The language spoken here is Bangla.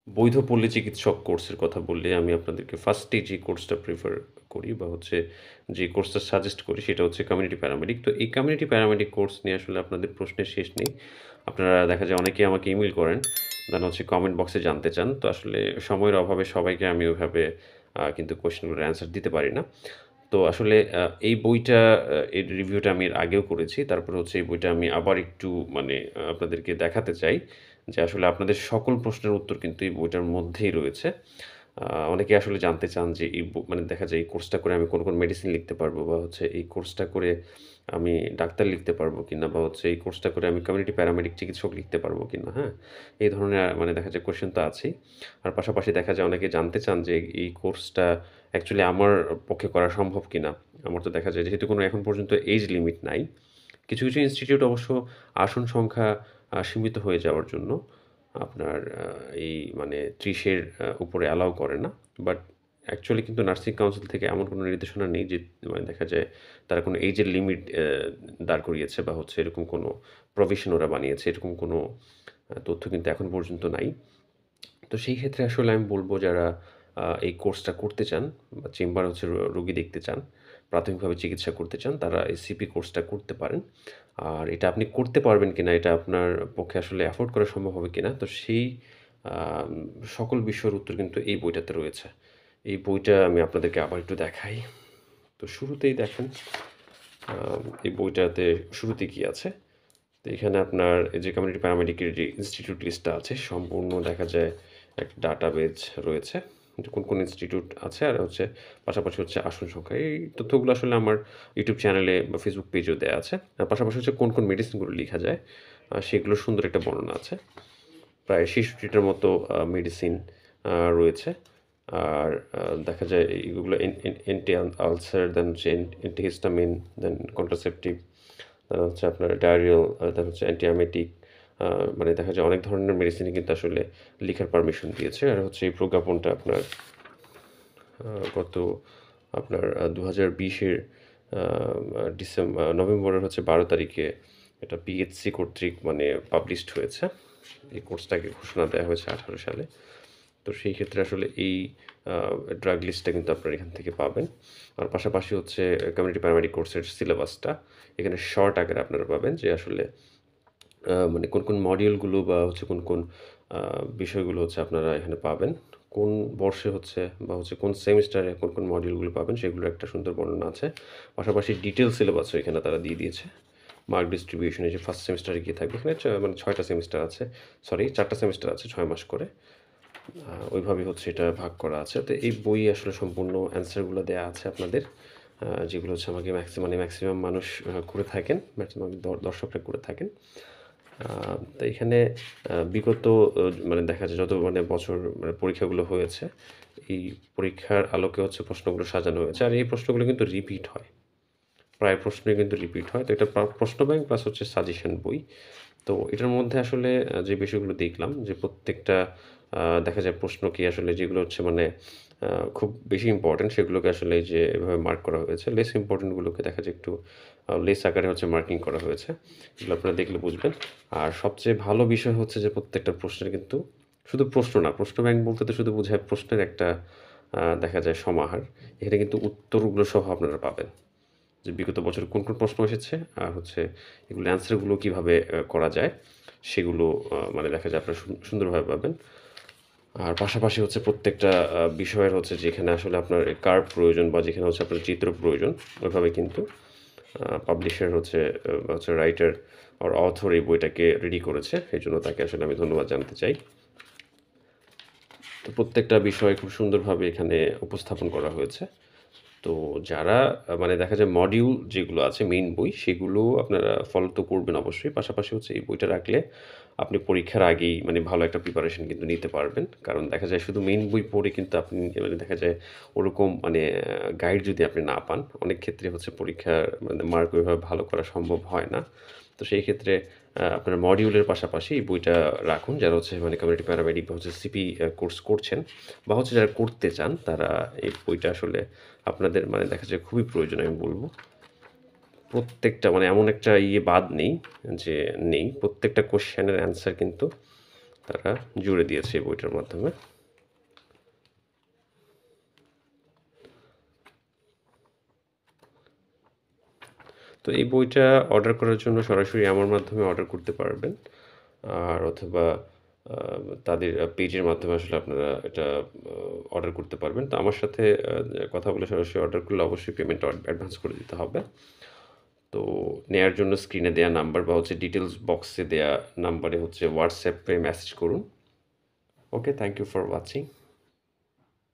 বৈধ পল্লী চিকিৎসক কোর্সের কথা বললে আমি আপনাদেরকে ফার্স্টেই যে কোর্সটা প্রেফার করি বা হচ্ছে যে কোর্সটা সাজেস্ট করি সেটা হচ্ছে কমিউনিটি প্যারামেডিক। তো এই কমিউনিটি প্যারামেডিক কোর্স নিয়ে আসলে আপনাদের প্রশ্নের শেষ নেই। আপনারা দেখা যায় অনেকেই আমাকে ইমেইল করেন, দেন হচ্ছে কমেন্ট বক্সে জানতে চান। তো আসলে সময়ের অভাবে সবাইকে আমি ওইভাবে কিন্তু কোয়েশ্চেনগুলোর অ্যান্সার দিতে পারি না। তো আসলে এই বইটা এর রিভিউটা আমি এর আগেও করেছি। তারপরে হচ্ছে এই বইটা আমি আবার একটু মানে আপনাদেরকে দেখাতে চাই যে আসলে আপনাদের সকল প্রশ্নের উত্তর কিন্তু এই বইটার মধ্যেই রয়েছে। আ অনেকে আসলে জানতে চান যে এই মানে দেখা যায় এই কোর্সটা করে আমি কোন মেডিসিন লিখতে পারবো বা হচ্ছে এই কোর্সটা করে আমি ডাক্তার লিখতে পারবো কিনা বা হচ্ছে এই কোর্সটা করে আমি কমিউনিটি প্যারামেডিক চিকিৎসক লিখতে পারবো কিনা, হ্যাঁ? এই ধরনের মানে দেখা যায় কোয়েশ্চেন তো আছেই। আর পাশাপাশি দেখা যায় অনেকে জানতে চান যে এই কোর্সটা অ্যাকচুয়ালি আমার পক্ষে করা সম্ভব কিনা? আমার তো দেখা যায় যেহেতু কোনো এখন পর্যন্ত এইজ লিমিট নাই। কিছু ইনস্টিটিউট অবশ্য আসন সংখ্যা সীমিত হয়ে যাওয়ার জন্য আপনার এই মানে ৩০ এর উপরে অ্যালাও করে না। বাট অ্যাকচুয়ালি কিন্তু নার্সিং কাউন্সিল থেকে এমন কোনো নির্দেশনা নেই যে মানে দেখা যায় তারা কোনো এইজের লিমিট দাঁড় করিয়েছে বা হচ্ছে এরকম কোনো প্রভিশন ওরা বানিয়েছে। এরকম কোনো তথ্য কিন্তু এখন পর্যন্ত নাই। তো সেই ক্ষেত্রে আসলে আমি বলব যারা এই কোর্সটা করতে চান বা চেম্বারে হচ্ছে রোগী দেখতে চান, প্রাথমিকভাবে চিকিৎসা করতে চান, তারা এই সিপি কোর্সটা করতে পারেন। আর এটা আপনি করতে পারবেন কিনা, এটা আপনার পক্ষে আসলে এফোর্ড করা সম্ভব হবে কিনা, তো সেই আম সকল বিষয়ের উত্তর কিন্তু এই বইটাতে রয়েছে। এই বইটা আমি আপনাদেরকে আবার একটু দেখাই। তো শুরুতেই দেখেন এই বইটাতে শুরুতে কি আছে? তো এখানে আপনার এই যে কমিউনিটি প্যারামেডিকের যে ইনস্টিটিউট লিস্টটা আছে সম্পূর্ণ দেখা যায় একটা ডাটাবেজ রয়েছে। যে কোন ইনস্টিটিউট আছে আর হচ্ছে পাশাপাশি হচ্ছে আসন সংখ্যা। এই তথ্যগুলো আসলে আমার ইউটিউব চ্যানেলে বা ফেসবুক পেজেও দেয়া আছে। আর পাশাপাশি হচ্ছে কোন মেডিসিনগুলো লিখা যায় সেগুলোর সুন্দর একটা বর্ণনা আছে। প্রায় ৬৬টার মতো মেডিসিন রয়েছে। আর দেখা যায় এগুলো অ্যান্টি আলসার, দেন হচ্ছে অ্যান্টিহিস্টামিন, দেন কন্ট্রাসেপটিভ, হচ্ছে আপনার ডায়রিয়াল, দেন হচ্ছে অ্যান্টিঅ্যামেটিক, মানে দেখা যায় অনেক ধরনের মেডিসিনই কিন্তু আসলে লিখার পারমিশন দিয়েছে। আর হচ্ছে এই প্রজ্ঞাপনটা আপনার গত আপনার ২০২০-এর নভেম্বরের হচ্ছে ১২ তারিখে এটা পিএইচসি কর্তৃক মানে পাবলিশড হয়েছে। এই কোর্সটাকে ঘোষণা দেওয়া হয়েছে ১৮ সালে। তো সেই ক্ষেত্রে আসলে এই ড্রাগ লিস্টটা কিন্তু আপনারা এখান থেকে পাবেন। আর পাশাপাশি হচ্ছে কমিউনিটি প্যারামেডিক কোর্সের সিলেবাসটা এখানে শর্ট আকারে আপনারা পাবেন যে আসলে মানে কোন মডিউলগুলো বা হচ্ছে কোন বিষয়গুলো হচ্ছে আপনারা এখানে পাবেন। কোন বর্ষে হচ্ছে বা হচ্ছে কোন সেমিস্টারে কোন মডিউলগুলো পাবেন সেগুলোর একটা সুন্দর বর্ণনা আছে। পাশাপাশি ডিটেইল সিলেবাসও এখানে তারা দিয়ে দিয়েছে। মার্ক ডিস্ট্রিবিউশন এই যে ফার্স্ট সেমিস্টারে কি থাকবে এখানে মানে ৬ টা সেমিস্টার আছে। সরি ৪ টা সেমিস্টার আছে ৬ মাস করে। ওইভাবেই হচ্ছে এটা ভাগ করা আছে। তো এই বই আসলে সম্পূর্ণ অ্যান্সারগুলো দেয়া আছে আপনাদের। যেগুলো হচ্ছে আমাকে ম্যাক্সিমাম মানুষ করে থাকেন। ম্যাক্সিমাম দর্শকরা করে থাকেন। তো এখানে বিগত মানে দেখা যায় যত মানে বছর মানে পরীক্ষাগুলো হয়েছে, এই পরীক্ষার আলোকে হচ্ছে প্রশ্নগুলো সাজানো হয়েছে। আর এই প্রশ্নগুলো কিন্তু রিপিট হয়। প্রায় প্রশ্নই কিন্তু রিপিট হয়। তো এটা প্রশ্ন ব্যাংক প্লাস হচ্ছে সাজেশন বই। তো এটার মধ্যে আসলে যে বিষয়গুলো দেখলাম যে প্রত্যেকটা দেখা যায় প্রশ্ন কি আসলে যেগুলো হচ্ছে মানে খুব বেশি ইম্পোর্টেন্ট সেগুলোকে আসলে যে এভাবে মার্ক করা হয়েছে। লেস ইম্পোর্টেন্ট গুলোকে দেখা যায় একটু লেস আকারে হচ্ছে মার্কিং করা হয়েছে। এগুলো আপনারা দেখলে বুঝবেন। আর সবচেয়ে ভালো বিষয় হচ্ছে যে প্রত্যেকটা প্রশ্নের কিন্তু শুধু প্রশ্ন না, প্রশ্ন ব্যাংক বলতে তো শুধু বোঝায় প্রশ্নের একটা দেখা যায় সমাহার। এখানে কিন্তু উত্তরগুলো সহ আপনারা পাবেন। যে বিগত বছরে কোন প্রশ্ন এসেছে আর হচ্ছে এগুলো অ্যান্সারগুলো কীভাবে করা যায় সেগুলো মানে দেখা যায় আপনারা সুন্দরভাবে পাবেন। আর পাশাপাশি হচ্ছে প্রত্যেকটা বিষয়ের হচ্ছে যেখানে আসলে আপনার কার্ভ প্রয়োজন বা যেখানে হচ্ছে আপনার চিত্র প্রয়োজন ওইভাবে কিন্তু পাবলিশার হচ্ছে রাইটার আর অথর এই বইটাকে রেডি করেছে। এজন্য তাকে আসলে আমি ধন্যবাদ জানাতে চাই। তো প্রত্যেকটা বিষয় খুব সুন্দরভাবে এখানে উপস্থাপন করা হয়েছে। তো যারা মানে দেখা যায় মডিউল যেগুলো আছে মেইন বই সেগুলো আপনারা ফলো তো করবেন অবশ্যই। পাশাপাশি হচ্ছে এই বইটা রাখলে আপনি পরীক্ষার আগেই মানে ভালো একটা প্রিপারেশন কিন্তু নিতে পারবেন। কারণ দেখা যায় শুধু মেইন বই পড়ে কিন্তু আপনি মানে দেখা যায় ওরকম মানে গাইড যদি আপনি না পান, অনেক ক্ষেত্রে হচ্ছে পরীক্ষার মানে মার্ক ওইভাবে ভালো করা সম্ভব হয় না। তো সেই ক্ষেত্রে আপনার মডিউলের পাশাপাশি এই বইটা রাখুন যারা হচ্ছে মানে কমিউনিটি প্যারামেডিক বা হচ্ছে সিপি কোর্স করছেন বা হচ্ছে যারা করতে চান তারা এই বইটা আসলে আপনাদের মানে দেখা যায় খুবই প্রয়োজন আমি বলব। প্রত্যেকটা মানে এমন একটা বাদ নেই যে নেই। প্রত্যেকটা কোয়েশ্চেনের অ্যান্সার কিন্তু তারা জুড়ে দিয়েছে এই বইটার মাধ্যমে। তো এই বইটা অর্ডার করার জন্য সরাসরি আমার মাধ্যমে অর্ডার করতে পারবেন, আর অথবা তাদের পেজের মাধ্যমে আসলে আপনারা এটা অর্ডার করতে পারবেন। তো আমার সাথে কথা বলে সরাসরি অর্ডার করলে অবশ্যই পেমেন্ট অ্যাডভান্স করে দিতে হবে। তো নেয়ার জন্য স্ক্রিনে দেয়া নাম্বার বা হচ্ছে ডিটেলস বক্সে দেয়া নাম্বারে হচ্ছে হোয়াটসঅ্যাপে মেসেজ করুন। Okay, thank you for watching.